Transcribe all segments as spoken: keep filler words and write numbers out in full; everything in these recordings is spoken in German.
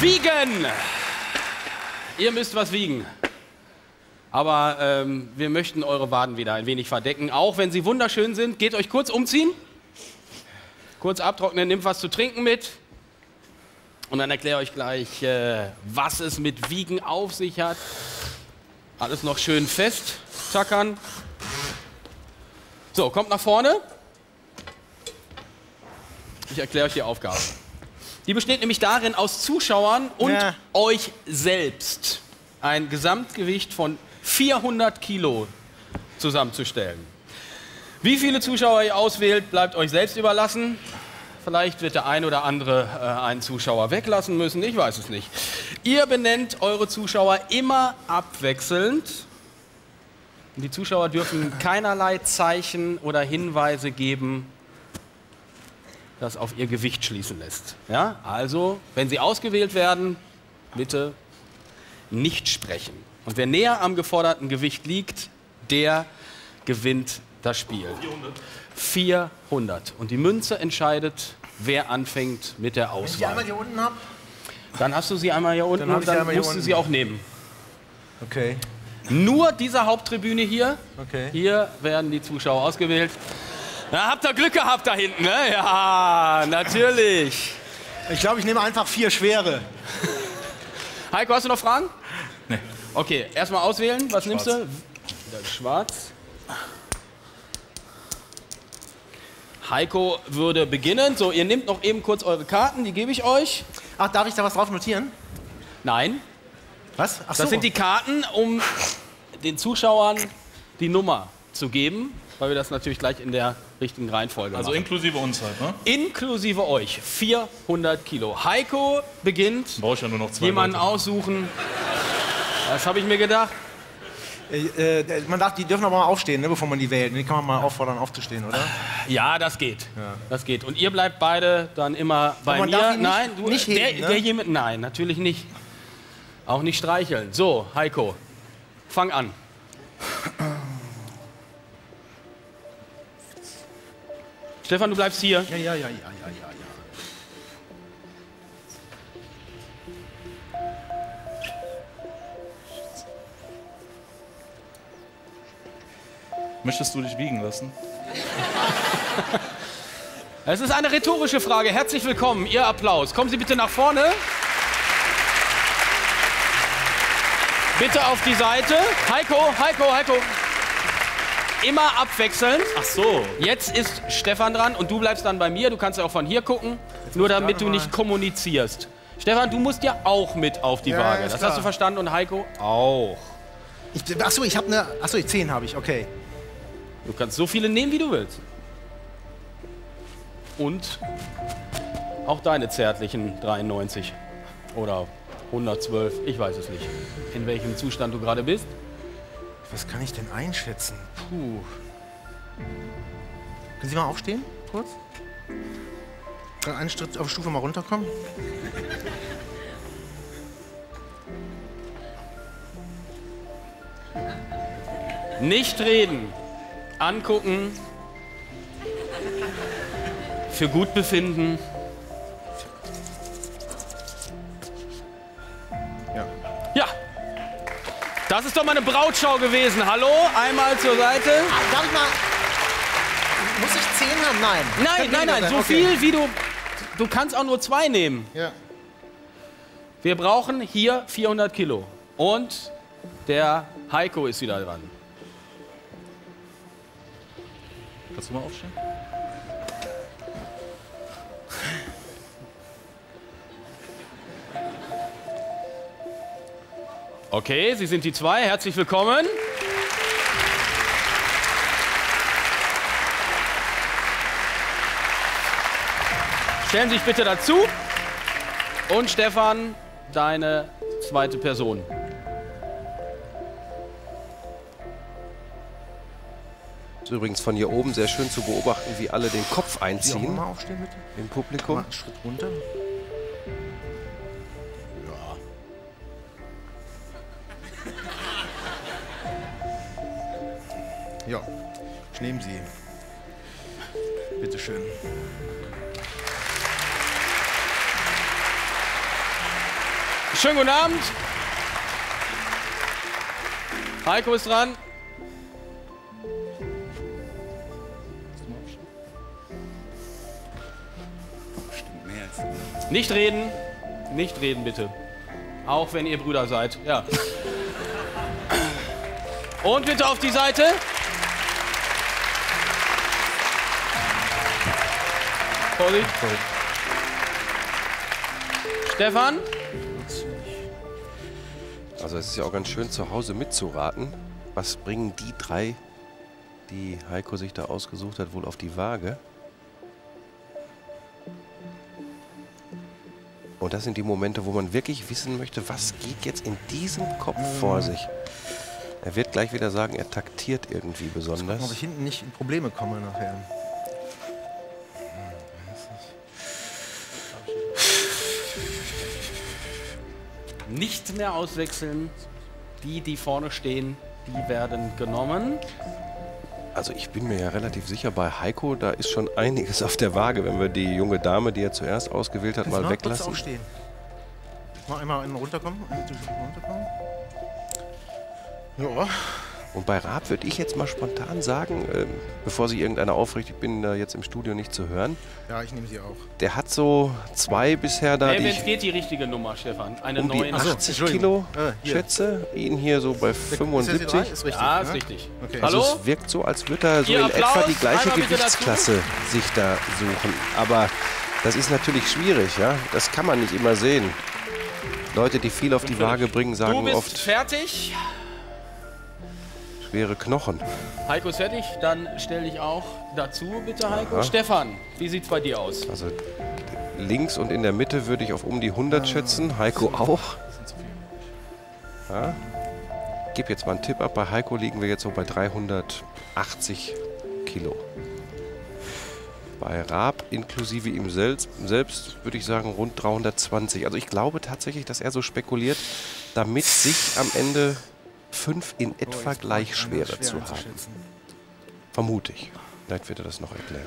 Wiegen! Ihr müsst was wiegen. Aber ähm, wir möchten eure Waden wieder ein wenig verdecken. Auch wenn sie wunderschön sind. Geht euch kurz umziehen. Kurz abtrocknen, nehmt was zu trinken mit. Und dann erkläre ich euch gleich, äh, was es mit Wiegen auf sich hat. Alles noch schön fest tackern. So, kommt nach vorne. Ich erkläre euch die Aufgabe. Die besteht nämlich darin, aus Zuschauern und ja. euch selbst ein Gesamtgewicht von vierhundert Kilo zusammenzustellen. Wie viele Zuschauer ihr auswählt, bleibt euch selbst überlassen. Vielleicht wird der ein oder andere äh, einen Zuschauer weglassen müssen, ich weiß es nicht. Ihr benennt eure Zuschauer immer abwechselnd. Die Zuschauer dürfen keinerlei Zeichen oder Hinweise geben, das auf ihr Gewicht schließen lässt. Ja? Also, wenn sie ausgewählt werden, bitte nicht sprechen. Und wer näher am geforderten Gewicht liegt, der gewinnt das Spiel. vierhundert. Und die Münze entscheidet, wer anfängt mit der Auswahl. Wenn ich die einmal hier unten habe? Dann hast du sie einmal hier unten dann und dann musst du sie auch nehmen. Okay. Nur diese Haupttribüne hier. Okay. Hier werden die Zuschauer ausgewählt. Na, habt ihr Glück gehabt da hinten, ne? Ja, natürlich. Ich glaube, ich nehme einfach vier schwere. Heiko, hast du noch Fragen? Nee. Okay, erstmal auswählen. Was Schwarz. nimmst du? Schwarz. Heiko würde beginnen. So, ihr nehmt noch eben kurz eure Karten, die gebe ich euch. Ach, darf ich da was drauf notieren? Nein. Was? Ach so. Das sind die Karten, um den Zuschauern die Nummer zu geben, weil wir das natürlich gleich in der richtigen Reihenfolge Also machen. inklusive uns halt, ne? Inklusive euch. vierhundert Kilo. Heiko beginnt. Brauche ich ja nur noch zwei Jemanden Leute. aussuchen. Das habe ich mir gedacht. Äh, äh, man darf, die dürfen aber mal aufstehen, ne, bevor man die wählt. Die kann man mal auffordern, aufzustehen, oder? Ja, das geht. Ja. Das geht. Und ihr bleibt beide dann immer bei man mir. darf ihn nicht- Nein, du, nicht der, heben, ne? der jemand, nein, natürlich nicht. Auch nicht streicheln. So, Heiko, fang an. Stefan, du bleibst hier. Ja, ja, ja, ja, ja, ja, ja. Möchtest du dich wiegen lassen? Es ist eine rhetorische Frage. Herzlich willkommen. Ihr Applaus. Kommen Sie bitte nach vorne. Bitte auf die Seite. Heiko, Heiko, Heiko. Immer abwechselnd. Ach so. Jetzt ist Stefan dran und du bleibst dann bei mir. Du kannst ja auch von hier gucken, nur damit du mal- nicht kommunizierst. Stefan, du musst ja auch mit auf die Ja, Waage. ist Das klar. hast du verstanden und Heiko auch. Ich, achso, ich habe eine. Achso, zehn habe ich, okay. Du kannst so viele nehmen, wie du willst. Und auch deine zärtlichen dreiundneunzig oder hundertzwölf, ich weiß es nicht, in welchem Zustand du gerade bist. Was kann ich denn einschätzen? Puh. Können Sie mal aufstehen, kurz? Kann einen Schritt auf Stufe mal runterkommen? Nicht reden, angucken, für gut befinden. Ja. Ja, das ist doch mal eine Brautschau gewesen. Hallo, einmal zur Seite. Ah, darf ich mal. Muss ich zehn haben? Nein. Nein, Kann nein, weniger nein, sein. so Okay. viel wie du... Du kannst auch nur zwei nehmen. Ja. Wir brauchen hier vierhundert Kilo. Und der Heiko ist wieder dran. Kannst du mal aufstehen? Okay, Sie sind die zwei. Herzlich willkommen. Stellen Sie sich bitte dazu. Und Stefan, deine zweite Person. Ist übrigens von hier oben sehr schön zu beobachten, wie alle den Kopf Sie auch einziehen mal aufstehen, bitte? im Publikum. Mal einen Schritt runter. Ja. Ja, ich nehme Sie. Bitte schön. Schönen guten Abend. Heiko ist dran. Nicht reden. Nicht reden, bitte. Auch wenn ihr Brüder seid. Ja. Und bitte auf die Seite. Vorsicht. Stefan? Also es ist ja auch ganz schön zu Hause mitzuraten. Was bringen die drei, die Heiko sich da ausgesucht hat, wohl auf die Waage? Und das sind die Momente, wo man wirklich wissen möchte, was geht jetzt in diesem Kopf vor sich. Er wird gleich wieder sagen, er taktiert irgendwie besonders. Ob ich hinten nicht in Probleme komme nachher. Nicht mehr auswechseln. Die, die vorne stehen, die werden genommen. Also ich bin mir ja relativ sicher, bei Heiko, da ist schon einiges auf der Waage, wenn wir die junge Dame, die er zuerst ausgewählt hat, Kannst mal du noch kurz weglassen. aufstehen? Mal einmal runterkommen. runterkommen. Ja. Und bei Raab würde ich jetzt mal spontan sagen, ähm, bevor sich irgendeiner aufregt, ich bin da jetzt im Studio nicht zu hören. Ja, ich nehme sie auch. Der hat so zwei bisher da, Hey, die wenn ich es geht, die richtige Nummer, Stefan. Eine um die neue. achtzig Entschuldigung. Kilo Äh, hier. schätze. Ihn hier so bei fünfundsiebzig. Ist, ist richtig. Ja, ne? ist richtig. Okay. Also Hallo? es wirkt so, als würde er so Ihr in Applaus. etwa die gleiche Einmal bitte Gewichtsklasse sich da suchen. Aber das ist natürlich schwierig, ja. Das kann man nicht immer sehen. Leute, die viel auf die Waage bringen, Du sagen bist oft fertig. schwere Knochen. Heiko ist fertig. Dann stell dich auch dazu, bitte, Heiko. Aha. Stefan, wie sieht's bei dir aus? Also links und in der Mitte würde ich auf um die hundert schätzen. Heiko auch. Ja. Gib jetzt mal einen Tipp ab. Bei Heiko liegen wir jetzt so bei dreihundertachtzig Kilo. Bei Raab inklusive ihm selbst, selbst würde ich sagen rund dreihundertzwanzig. Also ich glaube tatsächlich, dass er so spekuliert, damit sich am Ende fünf in etwa gleich schwere zu haben. Vermute ich. Vielleicht wird er das noch erklären.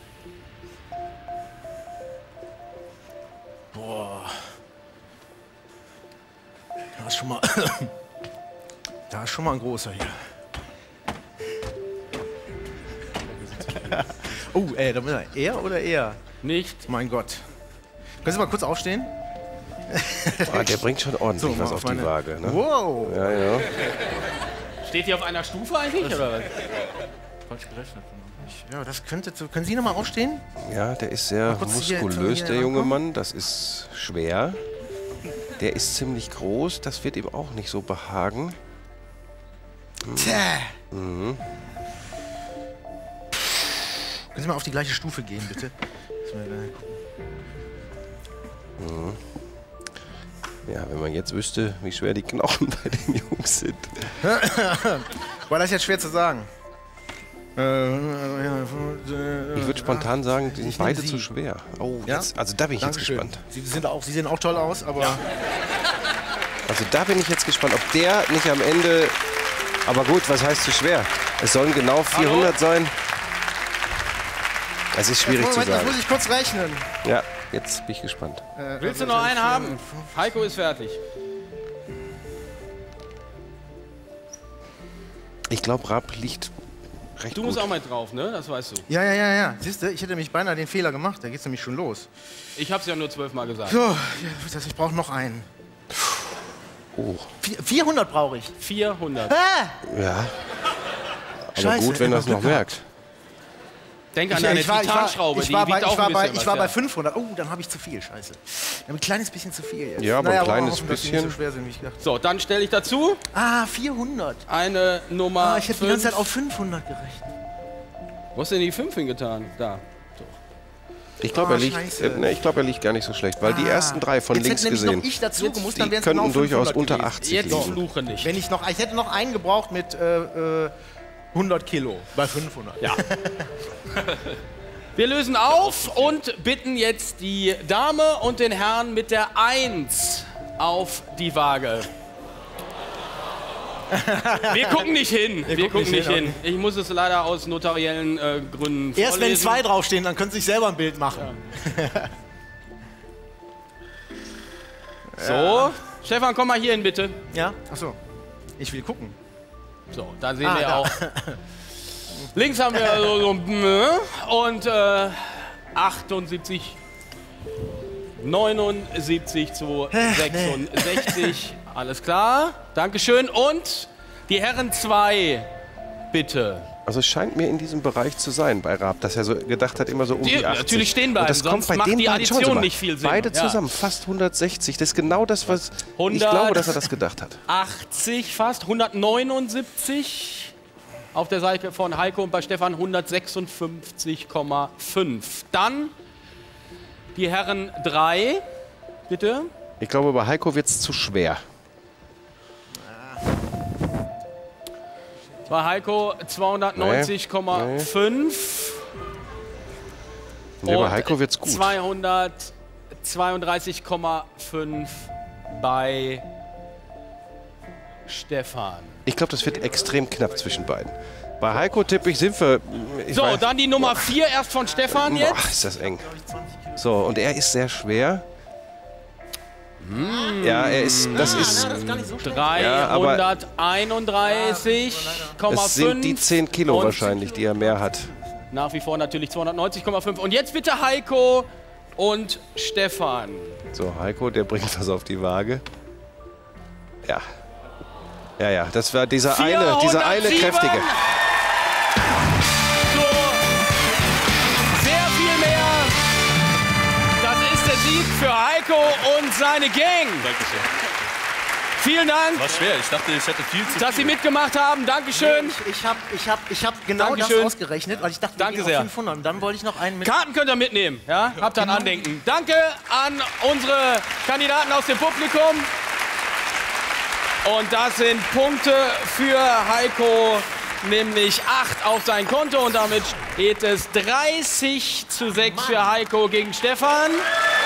Boah. Da ist schon mal. Da ist schon mal ein großer hier. Oh, ey, da muss er. Er oder er? Nicht. Mein Gott. Können Sie mal kurz aufstehen? Ah, der bringt schon ordentlich So, was mal auf auf die meine- Waage. Ne? Wow. Ja, ja. Steht die auf einer Stufe eigentlich, oder was? Falsch gerechnet. Ja, das könnte. zu- Können Sie noch mal aufstehen? Ja, der ist sehr kurz hier- muskulös, hier der junge rankommen. Mann. Das ist schwer. Der ist ziemlich groß. Das wird ihm auch nicht so behagen. Tja. Mhm. Können Sie mal auf die gleiche Stufe gehen, bitte? Müssen wir gleich gucken. Ja, wenn man jetzt wüsste, wie schwer die Knochen bei den Jungs sind. War das jetzt schwer zu sagen? Äh, Ich würde spontan sagen, die sind Ich nehm beide Sie. zu schwer. Oh, Ja? jetzt, also da bin ich Dankeschön. jetzt gespannt. Sie, sind auch, Sie sehen auch toll aus, aber Also da bin ich jetzt gespannt, ob der nicht am Ende... Aber gut, was heißt zu schwer? Es sollen genau vierhundert sein. Es ist schwierig zu Moment, das sagen. muss ich kurz rechnen. Ja, jetzt bin ich gespannt. Äh, Willst du also, noch einen haben? Heiko ist fertig. Ich glaube, Raab liegt recht Du musst gut. auch mal drauf, ne? Das weißt du. Ja, ja, ja, ja. Siehst du, ich hätte mich beinahe den Fehler gemacht. Da geht's nämlich schon los. Ich hab's ja nur zwölfmal gesagt. So, ja, das- ich brauche noch einen. Oh, Vi- vierhundert brauche ich. vierhundert. Ah! ja. Aber Scheiße, gut, wenn er es immer noch Glück merkt. Denk an Ich, deine ich, war, ich, war, Titanschraube, ich, die war bei, wiegt auch ich, war ein bei, bisschen ich war was, bei ja. fünfhundert. Oh, dann habe ich zu viel. Scheiße. Ja, ein kleines bisschen zu viel jetzt. Ja, aber ein naja, kleines hoffen, dass die nicht bisschen. so schwer sind, wie ich gedacht. So, dann stelle ich dazu Ah, vierhundert. eine Nummer Ah, ich hätte die ganze Zeit fünf. auf fünfhundert gerechnet. Wo hast du denn die fünf hingetan? Da. Ich glaube, Oh, er, liegt, scheiße. äh, ne, ich glaub, er liegt gar nicht so schlecht, weil die Ah. ersten drei von Jetzt links hätte nämlich gesehen, noch ich dazu gemusst, dann die wären es könnten genau durchaus fünfhundert unter gewesen. achtzig Jetzt liegen. fluche nicht. Wenn ich noch, ich hätte noch einen gebraucht mit äh, äh, hundert Kilo bei fünfhundert. Ja. Wir lösen auf und bitten jetzt die Dame und den Herrn mit der eins auf die Waage. Wir gucken nicht hin. Wir, gucken nicht hin. Ich muss es leider aus notariellen äh, Gründen Erst wenn vorlesen. zwei draufstehen, dann können Sie sich selber ein Bild machen. So, Stefan, komm mal hier hin, bitte. Ja? Achso. Ich will gucken. So, da sehen Ah, wir da. auch. Links haben wir so, so und äh, achtundsiebzig, neunundsiebzig zu sechsundsechzig. Alles klar. Dankeschön. Und die Herren zwei, bitte. Also es scheint mir in diesem Bereich zu sein bei Raab, dass er so gedacht hat, immer so um Die- die achtzig. natürlich stehen bleiben, Und das kommt sonst bei macht den die beiden schon Addition so nicht viel Sinn. Beide Ja. zusammen, fast hundertsechzig. Das ist genau das, was ich hundert. glaube, dass er das gedacht hat. achtzig fast, hundertneunundsiebzig auf der Seite von Heiko und bei Stefan hundertsechsundfünfzig Komma fünf. Dann die Herren drei, bitte. Ich glaube, bei Heiko wird es zu schwer. Bei Heiko zweihundertneunzig Komma fünf. Nee, bei und Heiko wird es gut. zweihundertzweiunddreißig Komma fünf bei Stefan. Ich glaube, das wird extrem knapp zwischen beiden. Bei Heiko tippe ich, sind wir... Ich So, weiß- dann die Nummer vier erst von Stefan Boah, jetzt. ist das eng. So, und er ist sehr schwer. Ja, er ist... Das ist... Das ist gar nicht so schlecht. dreihunderteinunddreißig Komma Es sind die fünf. zehn Kilo Und wahrscheinlich, die er mehr hat. nach wie vor natürlich zweihundertneunzig Komma fünf. Und jetzt bitte Heiko und Stefan. So, Heiko, der bringt was auf die Waage. Ja. Ja, ja, das war dieser eine, dieser eine vierhundertsieben. kräftige. So, sehr viel mehr. Das ist der Sieg für Heiko und seine Gang. Dankeschön. Vielen Dank, War schwer. Ich dachte, ich hätte viel zu dass Sie viel. mitgemacht haben. Dankeschön. Ich, ich habe ich hab, ich hab genau Dankeschön. das ausgerechnet, weil ich dachte, wir Danke gehen sehr. auf fünfhundert. Und dann wollte ich noch einen mit. Karten könnt ihr mitnehmen. Ja? Habt ihr ein Andenken. Danke an unsere Kandidaten aus dem Publikum. Und das sind Punkte für Heiko, nämlich acht auf sein Konto. Und damit steht es dreißig zu sechs für Heiko gegen Stefan.